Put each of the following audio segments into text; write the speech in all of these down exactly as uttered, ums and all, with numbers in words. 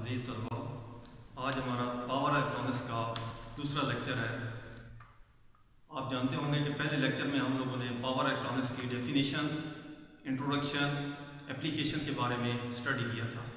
अजीज तलबा, आज हमारा पावर इलेक्ट्रॉनिक्स का दूसरा लेक्चर है। आप जानते होंगे कि पहले लेक्चर में हम लोगों ने पावर इलेक्ट्रॉनिक्स की डेफिनेशन, इंट्रोडक्शन, एप्लीकेशन के बारे में स्टडी किया था।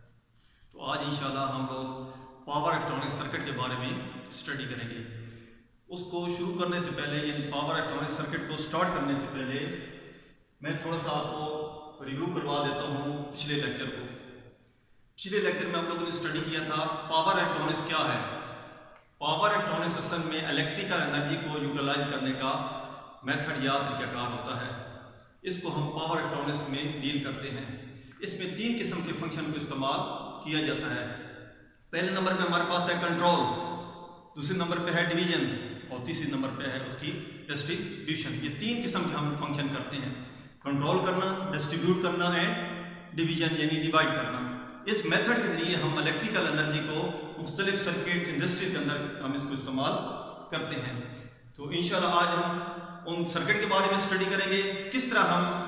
तो आज इंशाल्लाह हम लोग पावर इलेक्ट्रॉनिक्स सर्किट के बारे में स्टडी करेंगे। उसको शुरू करने से पहले, यानी पावर इलेक्ट्रॉनिक्स सर्किट को स्टार्ट करने से पहले मैं थोड़ा सा आपको रिव्यू करवा देता हूँ पिछले लेक्चर को। पिछले लेक्चर में हम लोगों ने स्टडी किया था पावर इलेक्ट्रॉनिक्स क्या है। पावर इलेक्ट्रॉनिक्स असल में इलेक्ट्रिकल एनर्जी को यूटिलाइज करने का मेथड या तरीकाकार होता है। इसको हम पावर इलेक्ट्रॉनिक्स में डील करते हैं। इसमें तीन किस्म के फंक्शन को इस्तेमाल किया जाता है। पहले नंबर पे हमारे पास है कंट्रोल, दूसरे नंबर पे है डिवीजन और तीसरे नंबर पे है उसकी डिस्ट्रीब्यूशन। ये तीन किस्म के हम फंक्शन करते हैं, कंट्रोल करना, डिस्ट्रीब्यूट करना एंड डिवीजन यानी डिवाइड करना। इस मेथड के जरिए हम इलेक्ट्रिकल एनर्जी को मुख्तलिफ सर्किट इंडस्ट्री के अंदर हम इसको इस्तेमाल करते हैं। तो इंशाल्लाह आज हम उन सर्किट के बारे में स्टडी करेंगे, किस तरह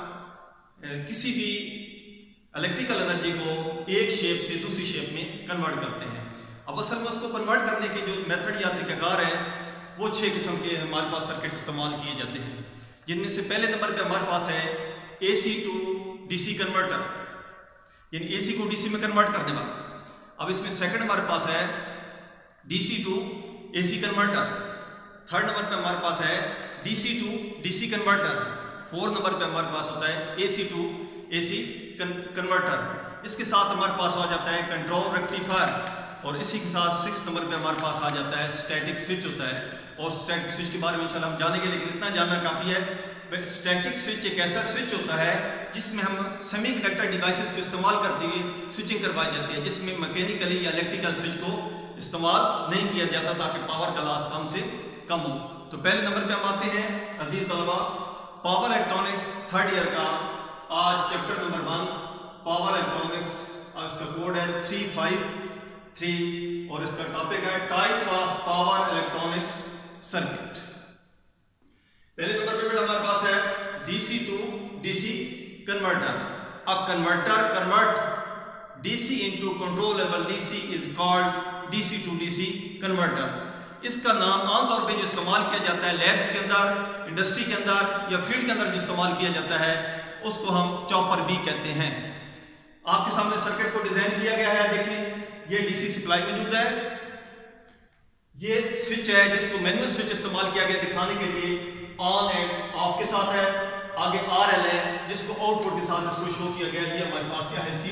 हम किसी भी इलेक्ट्रिकल एनर्जी को एक शेप से दूसरी शेप में कन्वर्ट करते हैं। अब असल में उसको कन्वर्ट करने के जो मेथड या तरीकाकार है वो छह किस्म के हमारे पास सर्किट इस्तेमाल किए जाते हैं, जिनमें से पहले नंबर पे हमारे पास है एसी टू डीसी कन्वर्टर, यानी एसी को डीसी में कन्वर्ट करने वाला। अब इसमें सेकंड हमारे पास है DC to AC converter. Third number पे हमारे पास है DC to DC converter. Fourth number पे हमारे पास होता है एसी टू एसी कन्वर्टर। इसके साथ हमारे पास आ जाता है कंट्रोल रेक्टिफायर, और इसी के साथ सिक्स नंबर पे हमारे पास आ जाता है स्टैटिक स्विच होता है। और स्टैटिक स्विच के बारे में इंशाल्लाह हम जानेंगे, लेकिन इतना जानना काफ़ी है। स्टैटिक स्विच एक ऐसा स्विच होता है जिसमें हम सेमीकंडक्टर डिवाइसेस को इस्तेमाल करते हुए स्विचिंग करवाई जाती है, जिसमें मैकेनिकली या इलेक्ट्रिकल स्विच को इस्तेमाल नहीं किया जाता ताकि पावर का लॉस कम से कम हो। तो पहले नंबर पे हम आते हैं अजीज तलबा, पावर इलेक्ट्रॉनिक्स थर्ड ईयर का आज chapter number one power electronics. इसका कोड है थ्री फाइव थ्री और इसका टॉपिक है types of power electronics circuit. पहले नंबर पे हमारे पास है DC to DC converter. A converter convert DC into controllable DC is called DC to DC converter. इसका नाम आमतौर पे जो इस्तेमाल किया जाता है लैब्स के अंदर, इंडस्ट्री के अंदर या फील्ड के अंदर जो इस्तेमाल किया जाता है उसको हम चॉपर भी कहते हैं। आपके सामने सर्किट को डिजाइन किया गया है, देखिए ये डीसी सप्लाई मौजूद है, ये स्विच है जिसको मैनुअल स्विच इस्तेमाल किया गया दिखाने के लिए, ऑन एंड ऑफ के साथ है। आगे आर एल है जिसको आउटपुट के साथ इसको शो किया गया। ये हमारे पास क्या है, इसकी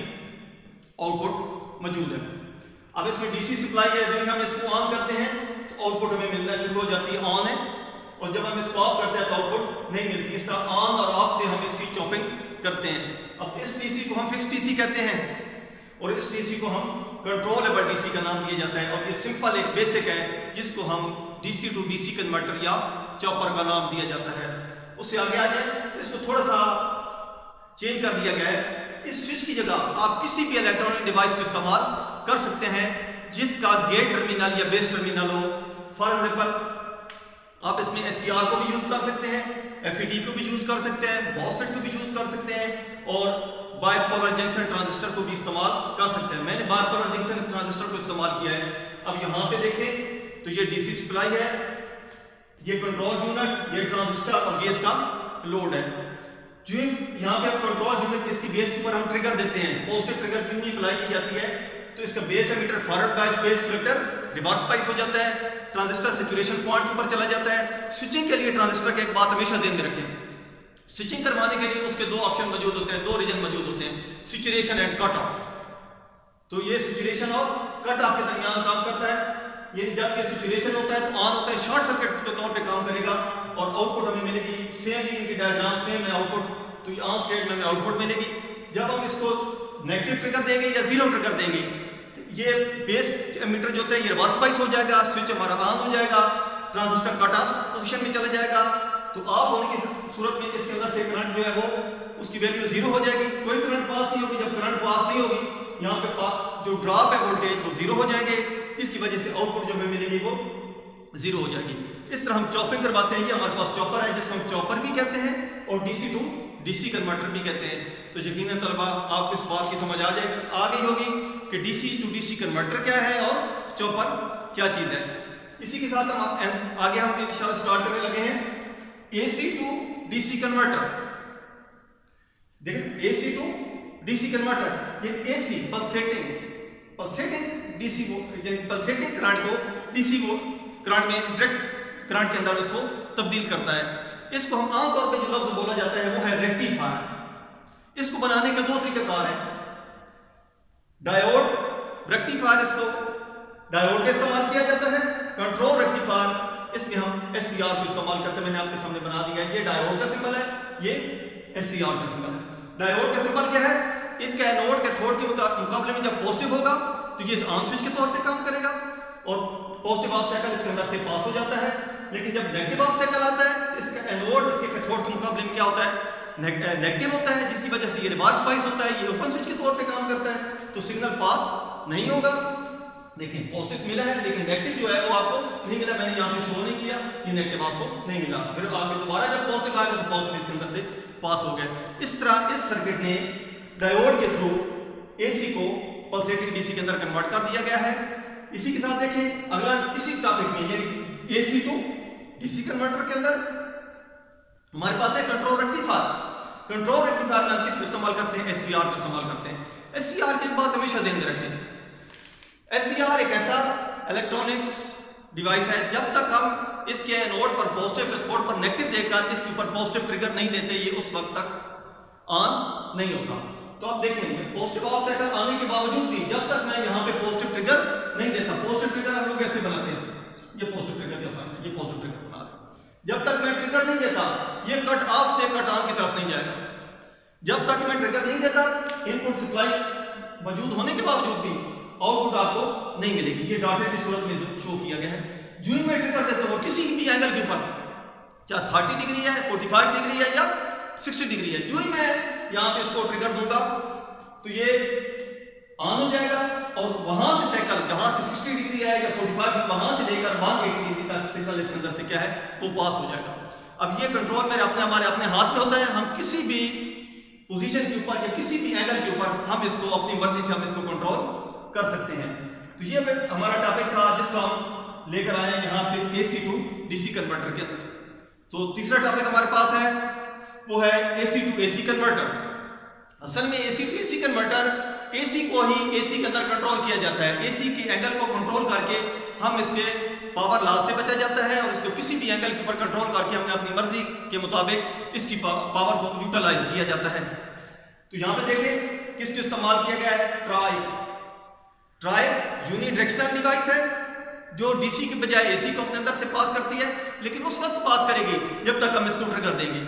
आउटपुट मौजूद है। अब इसमें डीसी सप्लाई है, जब हम इसको ऑन करते हैं तो आउटपुट हमें मिलना शुरू हो जाती है, ऑन है, और जब हम इसको ऑफ करते हैं तो आउटपुट नहीं मिलती। इस तरह ऑन और ऑफ से हम इसकी चॉपिंग करते हैं। अब इस डीसी को हम फिक्स डीसी कहते हैं और इस डीसी को हम कंट्रोलेबल डीसी का नाम दिया जाता है। और ये सिंपल एक बेसिक है जिसको हम डीसी टू डीसी कन्वर्टर या चॉपर का नाम दिया जाता है। उससे आगे आ जाए तो इसको थोड़ा सा चेंज कर दिया गया है। इस स्विच की जगह आप किसी भी इलेक्ट्रॉनिक डिवाइस को इस्तेमाल कर सकते हैं जिसका गेट टर्मिनल या बेस टर्मिनल हो। फॉर एग्जाम्पल आप इसमें एस सी आर को भी यूज कर सकते हैं, एफ ई डी को भी यूज कर सकते हैं, मॉसफेट को भी यूज कर सकते हैं और बाइपोलर जंक्शन ट्रांजिस्टर को भी इस्तेमाल कर सकते हैं। मैंने बाइपोलर जंक्शन ट्रांजिस्टर को इस्तेमाल किया है। अब यहाँ पे देखें तो ये डीसी सप्लाई है, ये कंट्रोल यूनिट, ये ट्रांजिस्टर और ये इसका लोड है। जो यहाँ पे आप कंट्रोल यूनिट इसकी बेस के ऊपर हम ट्रिगर देते हैं, पॉजिटिव ट्रिगर क्यों अप्लाई की जाती है, तो इसका base emitter forward bias, base collector reverse bias हो जाता है, ट्रांजिस्टर सैचुरेशन पॉइंट के ऊपर चला जाता है। स्विचिंग के लिए ट्रांजिस्टर की एक बात हमेशा ध्यान में रखें, स्विचिंग करवाने के लिए उसके दो ऑप्शन मौजूद होते हैं, दो रीजन मौजूद होते हैं, सैचुरेशन एंड कट ऑफ। तो ये सैचुरेशन और कट ऑफ के दरमियान काम करता है। ये जब ये सैचुरेशन होता है तो ऑन होता है, शॉर्ट सर्किट के तौर पे काम करेगा और आउटपुट हमें मिलेगी सेम, इनकी डायग्राम सेम है आउटपुट, तो ये ऑन स्टेट में हमें आउटपुट मिलेगी। जब हम इसको नेगेटिव ट्रिगर देंगे या जीरो ट्रिगर देंगे तो ये बेस एमिटर जो होता है ये रिवर्स बायस हो जाएगा, स्विच हमारा ऑन हो जाएगा, ट्रांजिस्टर कट ऑफ पोजीशन में चला जाएगा। तो ऑफ होने की सूरत में इसके अंदर से करंट जो है वो उसकी वैल्यू जीरो हो जाएगी, कोई करंट पास नहीं होगी। जब करंट पास नहीं होगी यहाँ पे जो ड्रॉप है वोल्टेज वो जीरो हो जाएंगे, इसकी वजह से आउटपुट जो हमें मिलेगी वो जीरो हो जाएगी। इस तरह हम चॉपिंग करवाते हैं। ये हमारे पास चॉपर है जिसको हम चॉपर भी कहते हैं और डीसी टू डीसी कन्वर्टर भी कहते हैं। तो यकीनन तलबा आपको इस बात की समझ आ जाए आ गई होगी कि डीसी टू डीसी कन्वर्टर क्या है और चॉपर क्या चीज़ है। इसी के साथ हम आगे हम इंशाल्लाह स्टार्ट करने लगे हैं एसी टू डीसी कन्वर्टर। देखिए एसी टू डीसी कन्वर्टर, ये एसी पल्सेटिंग पल्सेटिंग डीसी को पल्सेटिंग करंट को डीसी को करंट में डायरेक्ट करंट के अंदर उसको तब्दील करता है। इसको हम आमतौर पर जो लफ्ज बोला जाता है वो है रेक्टिफायर। इसको बनाने के दो तरीकेकार हैं, डायोड रेक्टिफायर, इसको डायोड का इस्तेमाल किया जाता है। कंट्रोल रेक्टिफायर, इसमें हम एस सी आर को इस्तेमाल करते हैं। मैंने आपके सामने बना दिया है, ये डायोड का सिंबल है, ये एस सी आर का सिंबल है। डायोड का सिंबल क्या है, इसका एनोड कैथोड के मुकाबले में जब पॉजिटिव होगा तो ये ऑन स्विच के तौर पे काम करेगा और पॉजिटिव हाफ साइकिल इसके अंदर से पास हो जाता है। लेकिन जब नेगेटिव हाफ साइकिल आता है, इसका एनोड इसके कैथोड के मुकाबले में क्या होता है, नेगेटिव होता है, जिसकी वजह से ये रिवर्स बाइस होता है, ये ओपन स्विच के तौर पे काम करता है, तो सिग्नल पास नहीं होगा। लेकिन पॉजिटिव मिला है, लेकिन नेगेटिव जो है वो आपको नहीं मिला। मैंने यहाँ पे शो नहीं किया, ये नेगेटिव आपको नहीं मिला। फिर आगे दोबारा जब पॉजिटिव आएगा तो पॉजिटिव इसके अंदर से पास हो गया। इस तरह इस सर्किट ने डायोड के थ्रू एसी को पल्सेटिंग डीसी के अंदर कन्वर्ट कर दिया गया है। इसी के साथ देखें अगला इसी टॉपिक में, यानी एसी टू डीसी कन्वर्टर के अंदर हमारे पास है कंट्रोल रेक्टिफायर। कंट्रोल रेक्टिफायर में हम किसको इस्तेमाल करते हैं, एससीआर को इस्तेमाल करते हैं। एससीआर की बात हमेशा ध्यान में रखें, एससीआर एक ऐसा इलेक्ट्रॉनिक्स डिवाइस है, जब तक हम इसके एनोड पर पॉजिटिव कैथोड पर नेगेटिव देकर इसके ऊपर पॉजिटिव ट्रिगर नहीं देते, ये उस वक्त तक ऑन नहीं होता। तो आप देखेंगे पॉजिटिव हाफ साइकिल आने के बावजूद भी जब तक मैं यहाँ पे पॉजिटिव ट्रिगर नहीं देता, पॉजिटिव ट्रिगर हम लोग कैसे बनाते हैं, ये पॉजिटिव ट्रिगर कैसा है, ये पॉजिटिव ट्रिगर बना रहे हैं। जब तक मैं ट्रिगर नहीं देता, ये कट ऑफ से कट ऑन की तरफ नहीं जाएगा। जब तक मैं ट्रिगर नहीं देता, इनपुट सप्लाई मौजूद होने के बावजूद भी आउटपुट आपको नहीं मिलेगी। ये डॉटेड की सूरत में शो किया गया है। जो ही मैं ट्रिगर देता हूँ किसी भी एंगल के ऊपर, चाहे थर्टी डिग्री है, फोर्टी फाइव डिग्री है या सिक्सटी डिग्री है, जो ही मैं यहाँ पे इसको ट्रिगर दूंगा तो ये ऑन हो जाएगा और वहां से साइकिल जहां से सिक्सटी डिग्री है या फोर्टी फाइव, वहां से लेकर वन एटी डिग्री तक सिग्नल इसके अंदर से क्या है वो पास हो जाएगा। अब ये कंट्रोल मेरे अपने हमारे अपने हाथ में होता है। हम किसी भी पोजीशन के ऊपर या किसी भी एंगल के ऊपर हम इसको अपनी मर्जी से हम इसको कंट्रोल कर सकते हैं। तो ये हमारा टॉपिक था जिसको हम लेकर आए यहाँ पे एसी टू डीसी कन्वर्टर के अंदर। तो तीसरा टॉपिक हमारे पास है वो है एसी टू एसी कन्वर्टर। असल में AC to AC converter, AC को ही एसी के अंदर कंट्रोल किया जाता है। एसी के एंगल को कंट्रोल करके हम इसके पावर लॉस से बचा जाता है और इसको किसी भी एंगल के ऊपर कंट्रोल करके हमने अपनी मर्जी के मुताबिक इसकी पावर को यूटिलाइज किया जाता है। तो यहाँ पे देखें किसको इस्तेमाल किया गया है, ट्राइब। ट्राइब यूनिडायरेक्शनल डिवाइस है जो डीसी के बजाय एसी को अपने अंदर से पास करती है, लेकिन उस वक्त पास करेगी जब तक हम इसको ट्रिगर देंगे।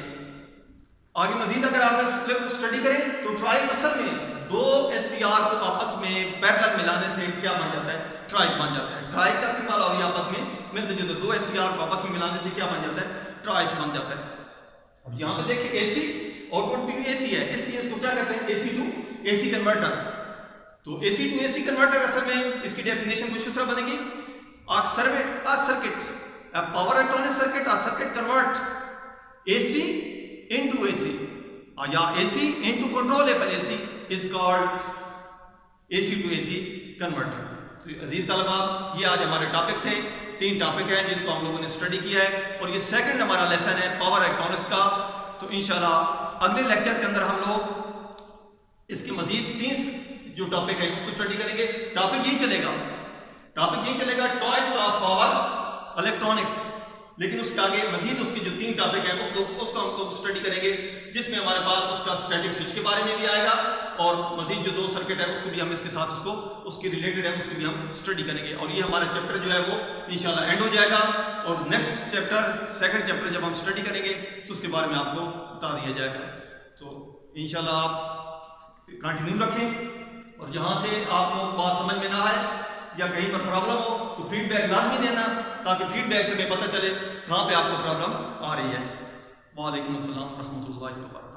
आगे मजीद अगर आप इस स्टडी करें तो ट्राइब असल में दो एससीआर को आपस में पैरेलल मिलाने से क्या बन जाता है, ट्राइब बन जाता है। ट्राइब का सिंबल और ये आपस में मिलते जुलते, दो एससीआर को आपस में मिलाने से क्या बन जाता है, ट्राइब बन जाता है। अब यहाँ पे देखिए एसी आउटपुट भी एसी है, इसलिए इसको क्या कहते हैं, एसी टू एसी कन्वर्टर। तो एसी टू एसी कन्वर्टर असल में इसकी डेफिनेशन कुछ इस तरह बनेगी, a circuit a circuit a power electronic circuit a circuit convert A C into A C or या A C into controllable A C is called A C to A C converter। तो अजीज तलबा ये आज हमारे topic थे, तीन topic हैं जिसको हम लोगों ने स्टडी किया है और ये सेकंड हमारा लेसन है पावर इलेक्ट्रॉनिक्स का। तो इंशाल्लाह अगले लेक्चर के अंदर हम लोग इसके मजीद तीन जो टॉपिक है उसको स्टडी करेंगे। टॉपिक यही चलेगा टॉपिक यही चलेगा टाइप्स ऑफ पावर इलेक्ट्रॉनिक्स, लेकिन उसके आगे मजीद उसके जो तीन टॉपिक है उसको उसको हम लोग स्टडी करेंगे, जिसमें हमारे पास उसका स्टैटिक स्विच के बारे में भी आएगा और मजीद जो दो सर्किट है उसको भी हम इसके साथ उसको उसकी रिलेटेड है उसको भी हम स्टडी करेंगे। और ये हमारा चैप्टर जो है वो इंशाल्लाह एंड हो जाएगा और नेक्स्ट चैप्टर सेकंड चैप्टर जब हम स्टडी करेंगे तो उसके बारे में आपको बता दिया जाएगा। तो इंशाल्लाह आप कंटिन्यू रखें और यहाँ से आपको बात समझ में ना आए या कहीं पर प्रॉब्लम हो तो फीडबैक लाजमी देना, ताकि फीडबैक से हमें पता चले कहाँ पे आपको प्रॉब्लम आ रही है। वालेकुम अस्सलाम रहमतुल्लाहि व बरकातहू।